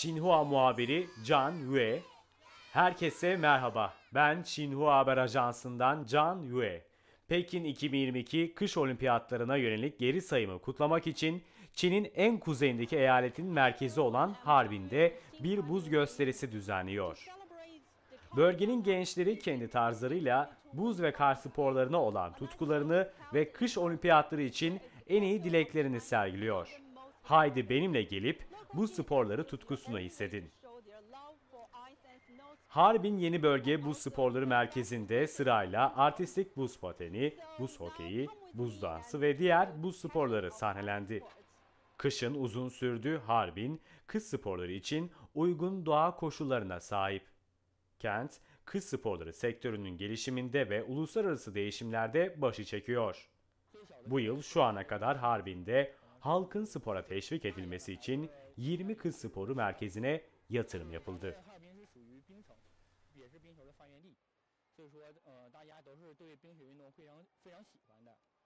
Xinhua muhabiri Can Yue. Herkese merhaba. Ben Xinhua Haber Ajansı'ndan Can Yue. Pekin 2022 kış olimpiyatlarına yönelik geri sayımı kutlamak için Çin'in en kuzeyindeki eyaletin merkezi olan Harbin'de bir buz gösterisi düzenliyor. Bölgenin gençleri kendi tarzlarıyla buz ve kar sporlarına olan tutkularını ve kış olimpiyatları için en iyi dileklerini sergiliyor. Haydi benimle gelip bu sporları tutkusunu hissedin. Harbin Yeni Bölge Buz Sporları Merkezi'nde sırayla artistik buz pateni, buz hokeyi, buz dansı ve diğer buz sporları sahnelendi. Kışın uzun sürdüğü Harbin, kış sporları için uygun doğa koşullarına sahip. Kent, kış sporları sektörünün gelişiminde ve uluslararası değişimlerde başı çekiyor. Bu yıl şu ana kadar Harbin'de halkın spora teşvik edilmesi için 20 kış sporu merkezine yatırım yapıldı. 也是冰球的发源地，所以说大家都是对冰雪运动非常喜欢的。